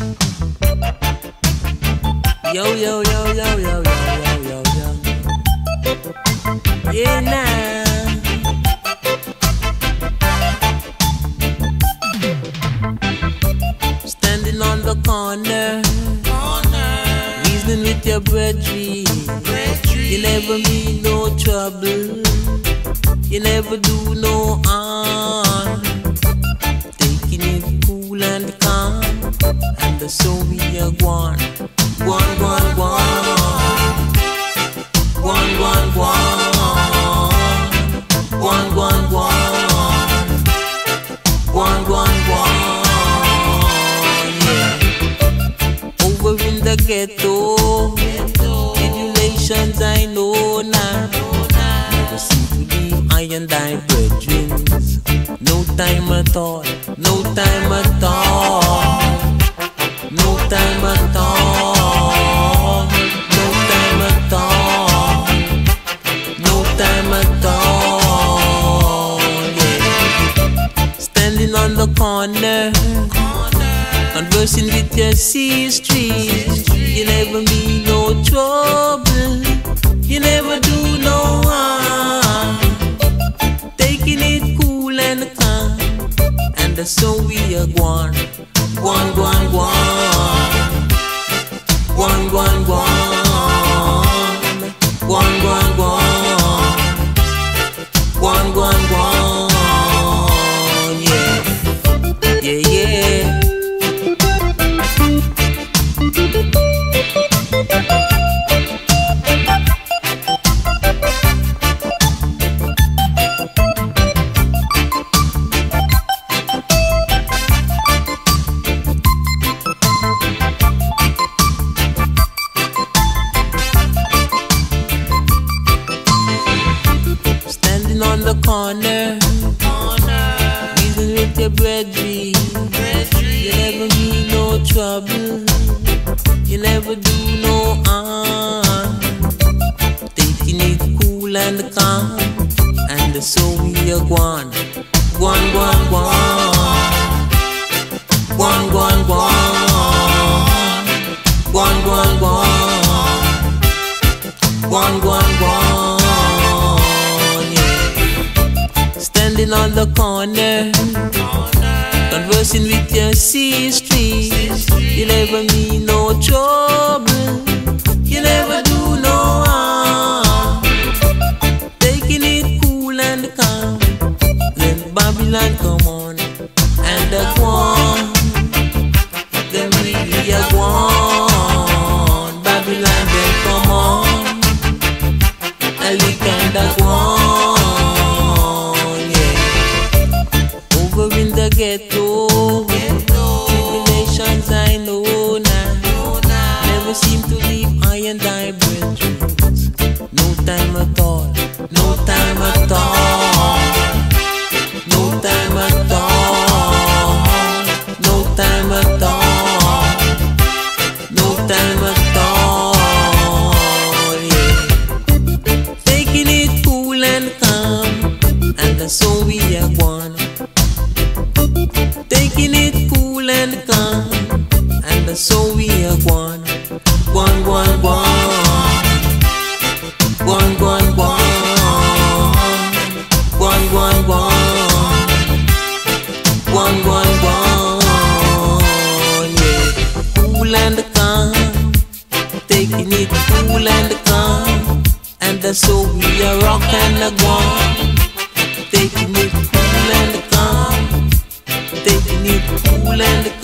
Yo, yo, yo, yo, yo, yo, yo, yo, yo. Yeah, nah. Standing on the corner, reasoning with your brethren. You never mean no trouble, you never do no harm. Taking it cool and calm, and so we are one. One, one, one. One, one, one. One, one, one. One, one, one. Yeah. Over in the ghetto, tribulations I know now. Never seem to leave I and thy brethren. No time at all. No time at all. No time at all. No time at all. No time at all. Yeah. Standing on the corner, conversing with your sisters. You never mean no trouble, you never do no harm. Taking it cool and calm, and so we are one. One, one, one. One, one, one. One, one, one. One, one, one. Yeah. Yeah, yeah. On the corner, reason with your brethren. You never mean no trouble, you never do no harm. Taking it cool and calm, and so we are one. One, one, one. One, one, one. One, one, one. One, one, one. Standing on the corner, conversing with your sisters. You never mean no trouble, you never do no harm. Taking it cool and calm, then Babylon come on, and the one, then really a one. Babylon then come on, and we kind of one. In the ghetto, tribulations I know now. Never seem to leave I and thy brethren. No time at all. No time at all. No time at all. No time at all. No time at all. Yeah. Taking it cool and calm, and so we are one. Taking it cool and calm, and so we are one. One, one, one. One, one, one. One, one, one. One, one, one. Yeah. Cool and calm, taking it cool and calm, and so we are rock and a one. Taking it cool and calm, taking it cool and